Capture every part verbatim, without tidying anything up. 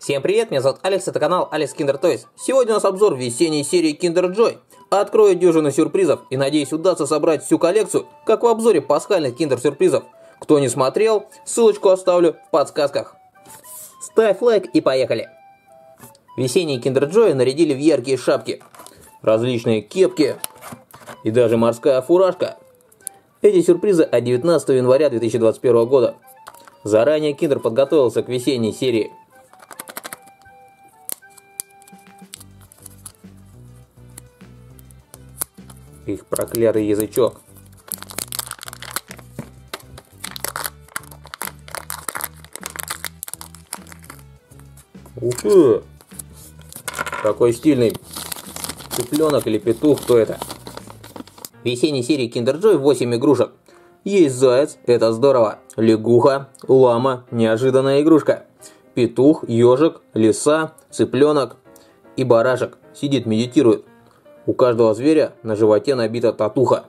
Всем привет, меня зовут Алекс, это канал Alex Kinder Toys. Сегодня у нас обзор весенней серии Kinder Joy. Открою дюжину сюрпризов и надеюсь удастся собрать всю коллекцию, как в обзоре пасхальных Kinder сюрпризов. Кто не смотрел, ссылочку оставлю в подсказках. Ставь лайк и поехали. Весенние Kinder Joy нарядили в яркие шапки, различные кепки и даже морская фуражка. Эти сюрпризы от девятнадцатого января две тысячи двадцать первого года. Заранее Kinder подготовился к весенней серии. Их проклятый язычок. Ух ты! Какой стильный цыпленок или петух, кто это? В весенней серии Kinder Joy восемь игрушек. Есть заяц, это здорово. Лягуха, лама, неожиданная игрушка. Петух, ежик, лиса, цыпленок и барашек. Сидит, медитирует. У каждого зверя на животе набита татуха.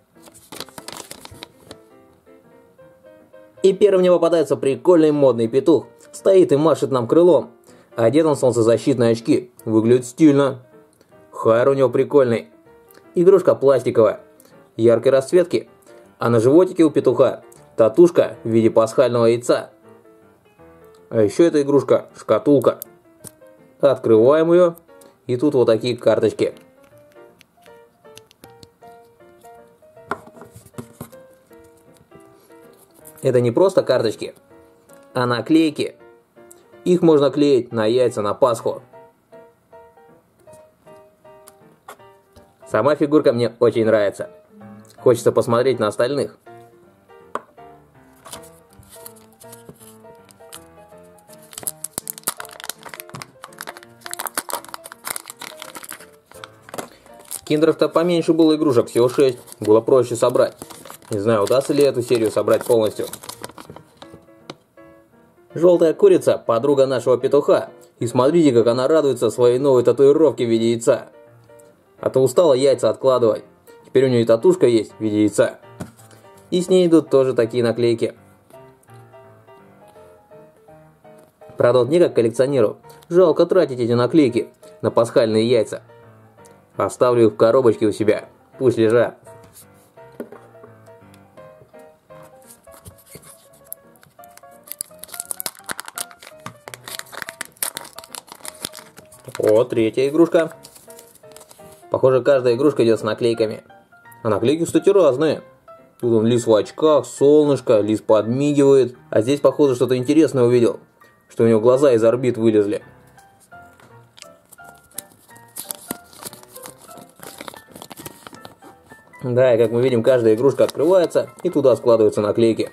И первым мне попадается прикольный модный петух. Стоит и машет нам крылом. Одет он в солнцезащитные очки. Выглядит стильно. Хайр у него прикольный. Игрушка пластиковая, яркой расцветки. А на животике у петуха татушка в виде пасхального яйца. А еще эта игрушка шкатулка. Открываем ее. И тут вот такие карточки. Это не просто карточки, а наклейки. Их можно клеить на яйца на Пасху. Сама фигурка мне очень нравится. Хочется посмотреть на остальных. Киндеров-то поменьше было игрушек, всего шесть. Было проще собрать. Не знаю, удастся ли эту серию собрать полностью. Желтая курица – подруга нашего петуха. И смотрите, как она радуется своей новой татуировке в виде яйца. А то устала яйца откладывать. Теперь у нее и татушка есть в виде яйца. И с ней идут тоже такие наклейки. Правда, вот мне как коллекционеру жалко тратить эти наклейки на пасхальные яйца. Оставлю их в коробочке у себя. Пусть лежат. О, третья игрушка. Похоже, каждая игрушка идет с наклейками. А наклейки, кстати, разные. Тут он лис в очках, солнышко, лис подмигивает. А здесь, похоже, что-то интересное увидел. Что у него глаза из орбит вылезли. Да, и как мы видим, каждая игрушка открывается, и туда складываются наклейки.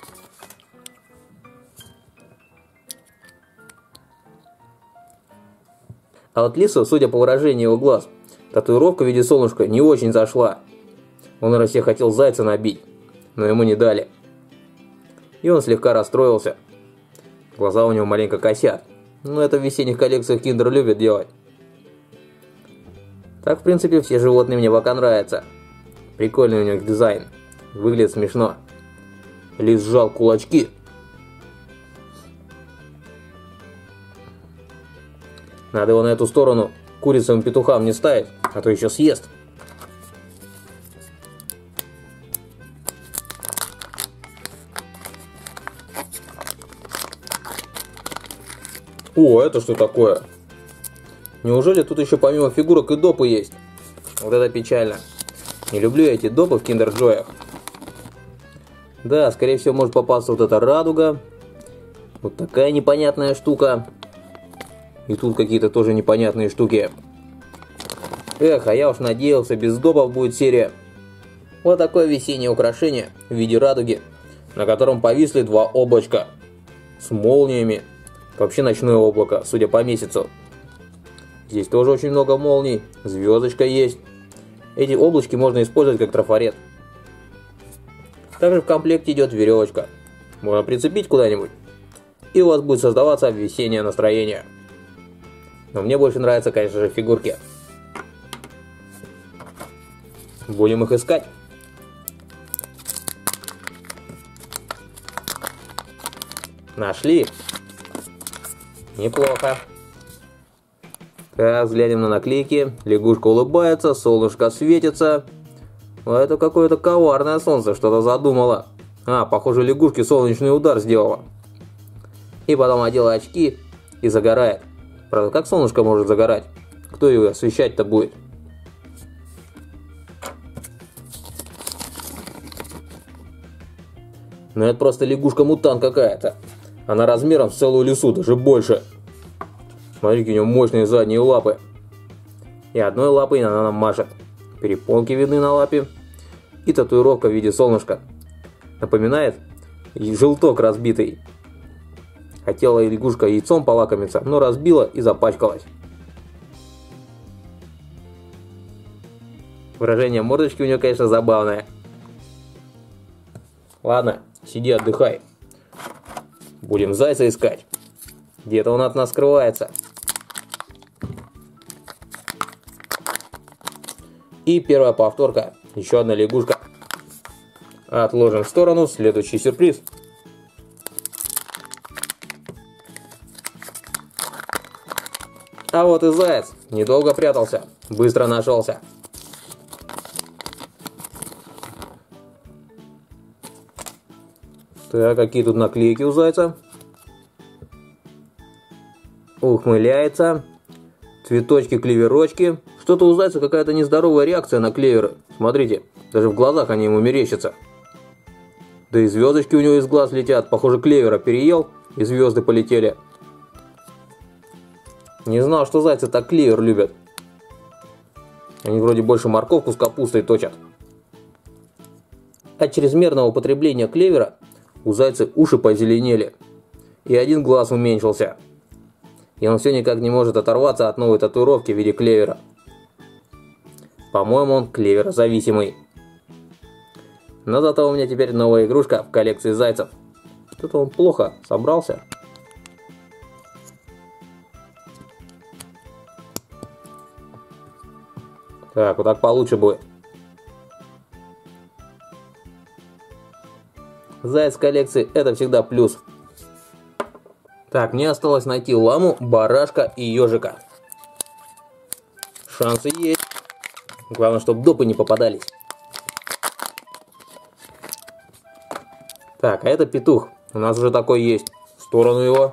А вот лису, судя по выражению его глаз, татуировка в виде солнышка не очень зашла. Он, наверное, себе хотел зайца набить, но ему не дали. И он слегка расстроился. Глаза у него маленько косят. Но это в весенних коллекциях Kinder любят делать. Так, в принципе, все животные мне пока нравятся. Прикольный у них дизайн. Выглядит смешно. Лис сжал кулачки. Надо его на эту сторону курицам и петухам не ставить, а то еще съест. О, это что такое? Неужели тут еще помимо фигурок и допы есть? Вот это печально. Не люблю я эти допы в Kinder Joy. Да, скорее всего может попасться вот эта радуга. Вот такая непонятная штука. И тут какие-то тоже непонятные штуки. Эх, а я уж надеялся, без допов будет серия. Вот такое весеннее украшение в виде радуги, на котором повисли два облачка с молниями. Вообще ночное облако, судя по месяцу. Здесь тоже очень много молний, звездочка есть. Эти облачки можно использовать как трафарет. Также в комплекте идет веревочка. Можно прицепить куда-нибудь, и у вас будет создаваться весеннее настроение. Но мне больше нравятся, конечно же, фигурки. Будем их искать. Нашли. Неплохо. Так, взглянем на наклейки. Лягушка улыбается, солнышко светится. А это какое-то коварное солнце, что-то задумало. А, похоже, лягушке солнечный удар сделала. И потом одела очки и загорает. Правда, как солнышко может загорать? Кто его освещать-то будет? Ну это просто лягушка-мутант какая-то. Она размером с целую лису, даже больше. Смотрите, у нее мощные задние лапы. И одной лапой она нам машет. Перепонки видны на лапе. И татуировка в виде солнышка. Напоминает желток разбитый. Хотела лягушка яйцом полакомиться, но разбила и запачкалась. Выражение мордочки у нее, конечно, забавное. Ладно, сиди, отдыхай. Будем зайца искать. Где-то он от нас скрывается. И первая повторка. Еще одна лягушка. Отложим в сторону. Следующий сюрприз. А вот и заяц. Недолго прятался. Быстро нашелся. Так, какие тут наклейки у зайца? Ухмыляется. Цветочки-клеверочки. Что-то у зайца какая-то нездоровая реакция на клеверы. Смотрите, даже в глазах они ему мерещатся. Да и звездочки у него из глаз летят. Похоже, клевера переел, и звезды полетели. Не знал, что зайцы так клевер любят. Они вроде больше морковку с капустой точат. От чрезмерного употребления клевера у зайца уши позеленели. И один глаз уменьшился. И он все никак не может оторваться от новой татуировки в виде клевера. По-моему, он клеверозависимый. Но зато у меня теперь новая игрушка в коллекции зайцев. Что-то он плохо собрался. Так, вот так получше будет. Заяц в коллекции — это всегда плюс. Так, мне осталось найти ламу, барашка и ежика. Шансы есть. Главное, чтобы допы не попадались. Так, а это петух. У нас уже такой есть. В сторону его.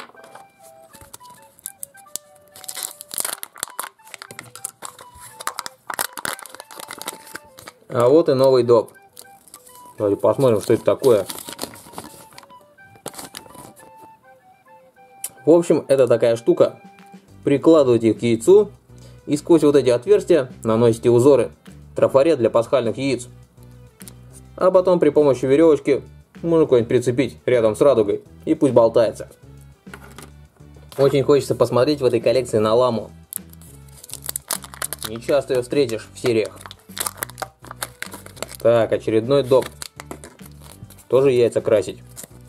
А вот и новый доп. Давайте посмотрим, что это такое. В общем, это такая штука. Прикладываете к яйцу и сквозь вот эти отверстия наносите узоры. Трафарет для пасхальных яиц. А потом при помощи веревочки можно куда-нибудь прицепить рядом с радугой. И пусть болтается. Очень хочется посмотреть в этой коллекции на ламу. Не часто ее встретишь в сериях. Так, очередной доп. Тоже яйца красить.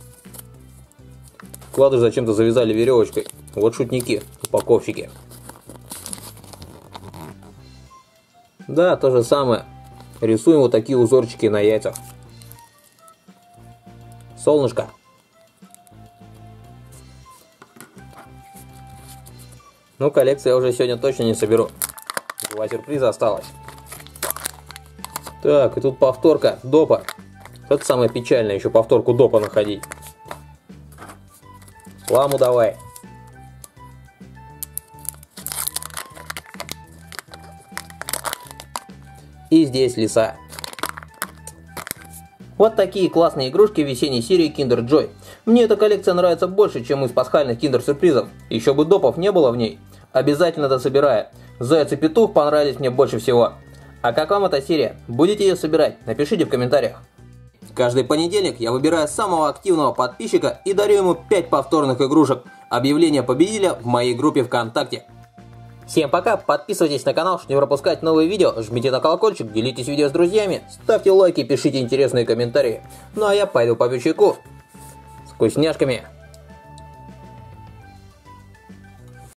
Вкладыш зачем-то завязали веревочкой. Вот шутники, упаковщики. Да, то же самое. Рисуем вот такие узорчики на яйцах. Солнышко. Ну, коллекцию я уже сегодня точно не соберу. Два сюрприза осталось. Так, и тут повторка допа. Это самое печальное, еще повторку допа находить. Ламу давай. И здесь лиса. Вот такие классные игрушки в весенней серии Kinder Joy. Мне эта коллекция нравится больше, чем из пасхальных киндер-сюрпризов. Еще бы допов не было в ней. Обязательно дособираю. Заяц и петух понравились мне больше всего. А как вам эта серия? Будете ее собирать? Напишите в комментариях. Каждый понедельник я выбираю самого активного подписчика и дарю ему пять повторных игрушек. Объявление победителя в моей группе ВКонтакте. Всем пока, подписывайтесь на канал, чтобы не пропускать новые видео, жмите на колокольчик, делитесь видео с друзьями, ставьте лайки, пишите интересные комментарии. Ну а я пойду попью чайку с вкусняшками.